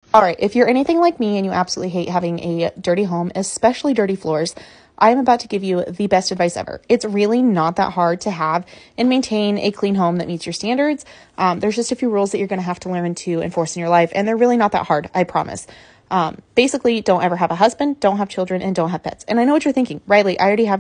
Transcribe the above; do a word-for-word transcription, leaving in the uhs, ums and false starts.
All right, if you're anything like me and you absolutely hate having a dirty home, especially dirty floors, I am about to give you the best advice ever. It's really not that hard to have and maintain a clean home that meets your standards. Um, there's just a few rules that you're going to have to learn to enforce in your life, and they're really not that hard, I promise. Um, basically, don't ever have a husband, don't have children, and don't have pets. And I know what you're thinking, Riley, I already have